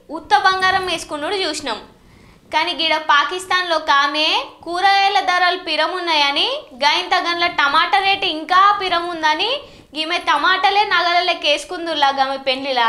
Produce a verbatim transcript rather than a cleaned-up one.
ఉత్త బంగారం వేసుకున్నాడు చూసినాం. కానీ గిడ పాకిస్తాన్లో కామే కూరగాయల ధరలు పిరమున్నాయని గైంత గండ్ల టమాటా రేటు ఇంకా పిరముందని ఈమె టమాటాలే నగలలోకి వేసుకుందులా ఆమె పెళ్లిలా.